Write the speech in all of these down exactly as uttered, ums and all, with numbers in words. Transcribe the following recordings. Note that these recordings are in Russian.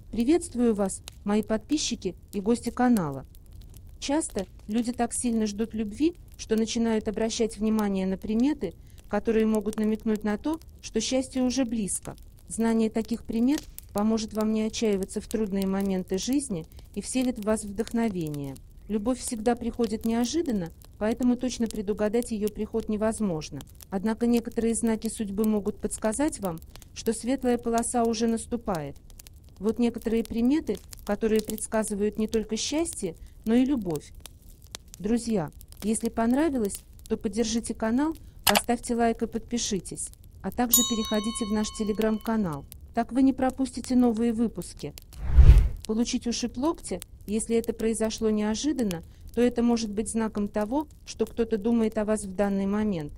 Приветствую вас, мои подписчики и гости канала. Часто люди так сильно ждут любви, что начинают обращать внимание на приметы, которые могут намекнуть на то, что счастье уже близко. Знание таких примет поможет вам не отчаиваться в трудные моменты жизни и вселит в вас вдохновение. Любовь всегда приходит неожиданно, поэтому точно предугадать ее приход невозможно. Однако некоторые знаки судьбы могут подсказать вам, что светлая полоса уже наступает. Вот некоторые приметы, которые предсказывают не только счастье, но и любовь. Друзья, если понравилось, то поддержите канал, поставьте лайк и подпишитесь, а также переходите в наш телеграм-канал. Так вы не пропустите новые выпуски. Получить ушиб локтя, если это произошло неожиданно, то это может быть знаком того, что кто-то думает о вас в данный момент.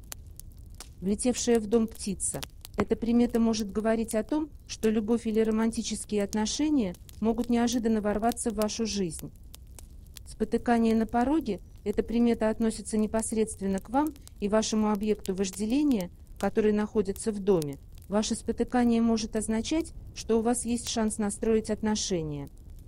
Влетевшая в дом птица. Эта примета может говорить о том, что любовь или романтические отношения могут неожиданно ворваться в вашу жизнь. Спотыкание на пороге – эта примета относится непосредственно к вам и вашему объекту вожделения, который находится в доме. Ваше спотыкание может означать, что у вас есть шанс настроить отношения.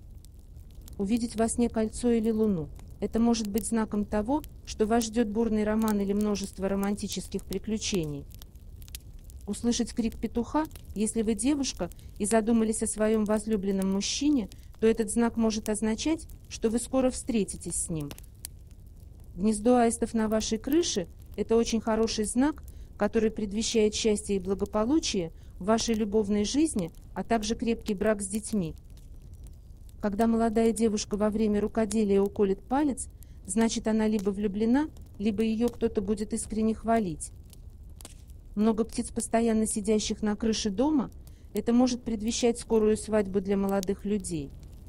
Увидеть во сне кольцо или луну – это может быть знаком того, что вас ждет бурный роман или множество романтических приключений. Услышать крик петуха, если вы девушка и задумались о своем возлюбленном мужчине, то этот знак может означать, что вы скоро встретитесь с ним. Гнездо аистов на вашей крыше – это очень хороший знак, который предвещает счастье и благополучие в вашей любовной жизни, а также крепкий брак с детьми. Когда молодая девушка во время рукоделия уколет палец, значит, она либо влюблена, либо ее кто-то будет искренне хвалить. Много птиц, постоянно сидящих на крыше дома, это может предвещать скорую свадьбу для молодых людей.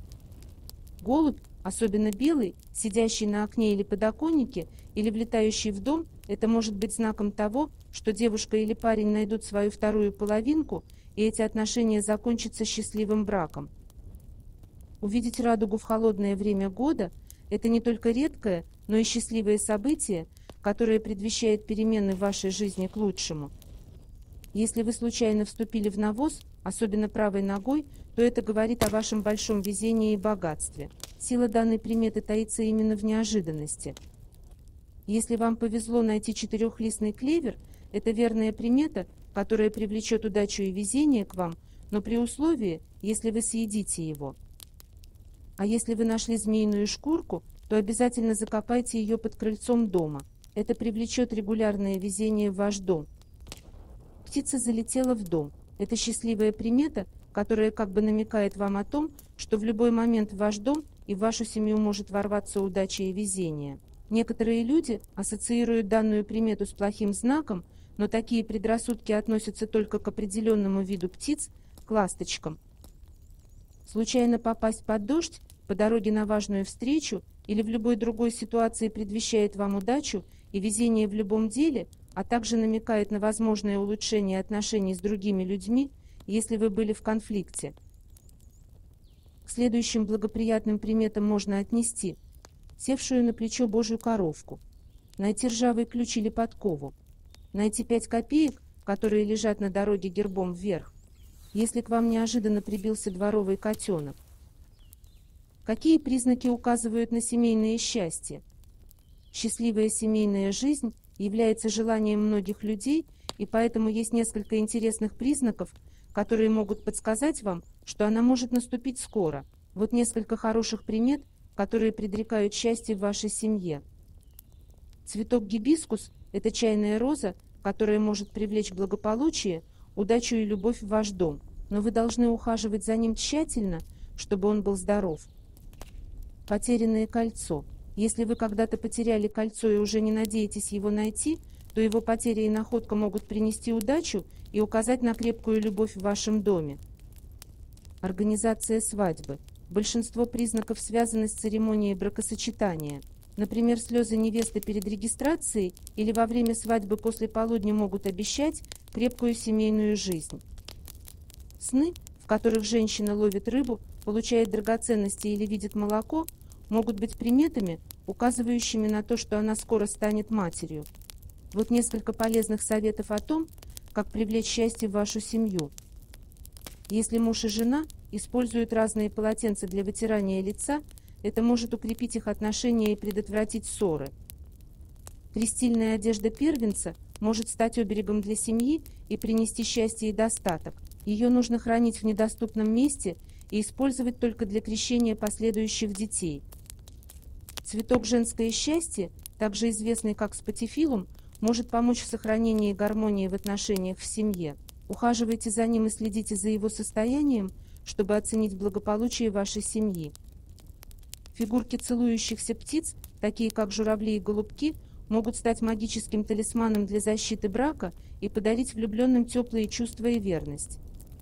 Голубь, особенно белый, сидящий на окне или подоконнике, или влетающий в дом, это может быть знаком того, что девушка или парень найдут свою вторую половинку, и эти отношения закончатся счастливым браком. Увидеть радугу в холодное время года – это не только редкое, но и счастливое событие, которое предвещает перемены в вашей жизни к лучшему. Если вы случайно вступили в навоз, особенно правой ногой, то это говорит о вашем большом везении и богатстве. Сила данной приметы таится именно в неожиданности. Если вам повезло найти четырехлистный клевер, это верная примета, которая привлечет удачу и везение к вам, но при условии, если вы съедите его. А если вы нашли змеиную шкурку, то обязательно закопайте ее под крыльцом дома. Это привлечет регулярное везение в ваш дом. Птица залетела в дом. Это счастливая примета, которая как бы намекает вам о том, что в любой момент в ваш дом и в вашу семью может ворваться удача и везение. Некоторые люди ассоциируют данную примету с плохим знаком, но такие предрассудки относятся только к определенному виду птиц, к ласточкам. Случайно попасть под дождь по дороге на важную встречу или в любой другой ситуации предвещает вам удачу и везение в любом деле, а также намекает на возможное улучшение отношений с другими людьми, если вы были в конфликте. К следующим благоприятным приметам можно отнести севшую на плечо Божью коровку, найти ржавый ключ или подкову, найти пять копеек, которые лежат на дороге гербом вверх, если к вам неожиданно прибился дворовый котенок. Какие признаки указывают на семейное счастье? Счастливая семейная жизнь является желанием многих людей, и поэтому есть несколько интересных признаков, которые могут подсказать вам, что она может наступить скоро. Вот несколько хороших примет, которые предрекают счастье в вашей семье. Цветок гибискус – это чайная роза, которая может привлечь благополучие, удачу и любовь в ваш дом, но вы должны ухаживать за ним тщательно, чтобы он был здоров. Потерянное кольцо. Если вы когда-то потеряли кольцо и уже не надеетесь его найти, то его потеря и находка могут принести удачу и указать на крепкую любовь в вашем доме. Организация свадьбы. Большинство признаков связаны с церемонией бракосочетания. Например, слезы невесты перед регистрацией или во время свадьбы после полудня могут обещать крепкую семейную жизнь. Сны, в которых женщина ловит рыбу, получает драгоценности или видит молоко, могут быть приметами, указывающими на то, что она скоро станет матерью. Вот несколько полезных советов о том, как привлечь счастье в вашу семью. Если муж и жена используют разные полотенца для вытирания лица, это может укрепить их отношения и предотвратить ссоры. Крестильная одежда первенца может стать оберегом для семьи и принести счастье и достаток. Ее нужно хранить в недоступном месте и использовать только для крещения последующих детей. Цветок «Женское счастье», также известный как спатифилум, может помочь в сохранении гармонии в отношениях в семье. Ухаживайте за ним и следите за его состоянием, чтобы оценить благополучие вашей семьи. Фигурки целующихся птиц, такие как журавли и голубки, могут стать магическим талисманом для защиты брака и подарить влюбленным теплые чувства и верность.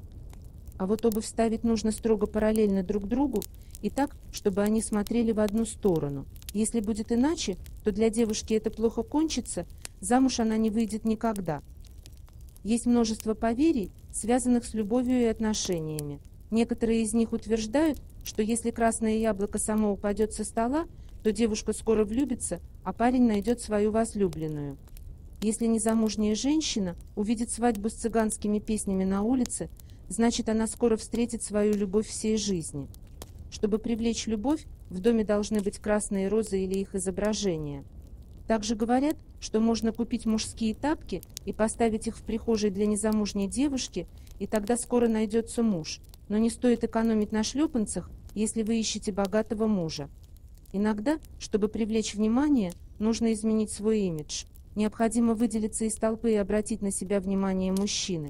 А вот обувь ставить нужно строго параллельно друг другу и так, чтобы они смотрели в одну сторону. Если будет иначе, то для девушки это плохо кончится, замуж она не выйдет никогда. Есть множество поверий, связанных с любовью и отношениями. Некоторые из них утверждают, что если красное яблоко само упадет со стола, то девушка скоро влюбится, а парень найдет свою возлюбленную. Если незамужняя женщина увидит свадьбу с цыганскими песнями на улице, значит, она скоро встретит свою любовь всей жизни. Чтобы привлечь любовь, в доме должны быть красные розы или их изображения. Также говорят, что можно купить мужские тапки и поставить их в прихожей для незамужней девушки, и тогда скоро найдется муж. Но не стоит экономить на шлепанцах, если вы ищете богатого мужа. Иногда, чтобы привлечь внимание, нужно изменить свой имидж. Необходимо выделиться из толпы и обратить на себя внимание мужчины.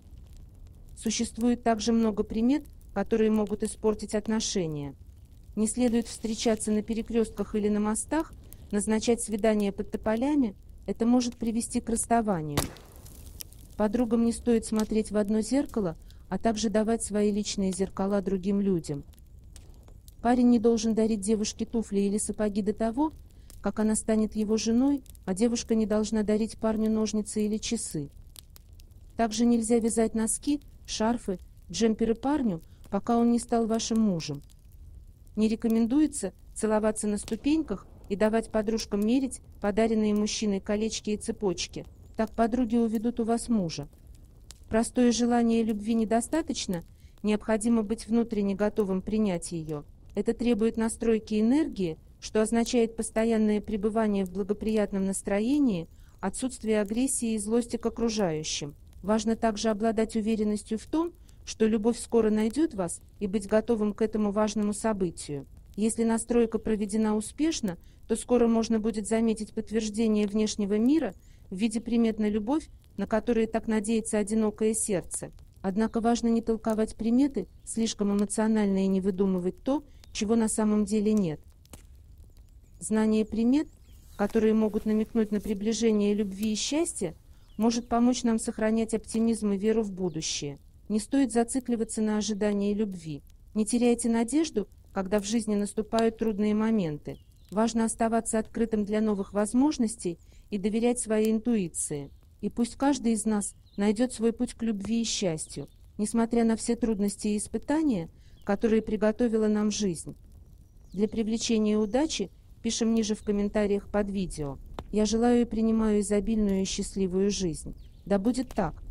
Существует также много примет, которые могут испортить отношения. Не следует встречаться на перекрестках или на мостах, назначать свидания под тополями, это может привести к расставанию. Подругам не стоит смотреть в одно зеркало, а также давать свои личные зеркала другим людям. Парень не должен дарить девушке туфли или сапоги до того, как она станет его женой, а девушка не должна дарить парню ножницы или часы. Также нельзя вязать носки, шарфы, джемперы парню, пока он не стал вашим мужем. Не рекомендуется целоваться на ступеньках и давать подружкам мерить подаренные мужчиной колечки и цепочки. Так подруги уведут у вас мужа. Простое желание любви недостаточно, необходимо быть внутренне готовым принять ее. Это требует настройки энергии, что означает постоянное пребывание в благоприятном настроении, отсутствие агрессии и злости к окружающим. Важно также обладать уверенностью в том, что любовь скоро найдет вас, и быть готовым к этому важному событию. Если настройка проведена успешно, то скоро можно будет заметить подтверждение внешнего мира в виде примет на любовь, на которые так надеется одинокое сердце. Однако важно не толковать приметы слишком эмоционально и не выдумывать то, чего на самом деле нет. Знание примет, которые могут намекнуть на приближение любви и счастья, может помочь нам сохранять оптимизм и веру в будущее. Не стоит зацикливаться на ожидании любви. Не теряйте надежду, когда в жизни наступают трудные моменты. Важно оставаться открытым для новых возможностей и доверять своей интуиции. И пусть каждый из нас найдет свой путь к любви и счастью, несмотря на все трудности и испытания, которые приготовила нам жизнь. Для привлечения удачи пишем ниже в комментариях под видео. Я желаю и принимаю изобильную и счастливую жизнь. Да будет так!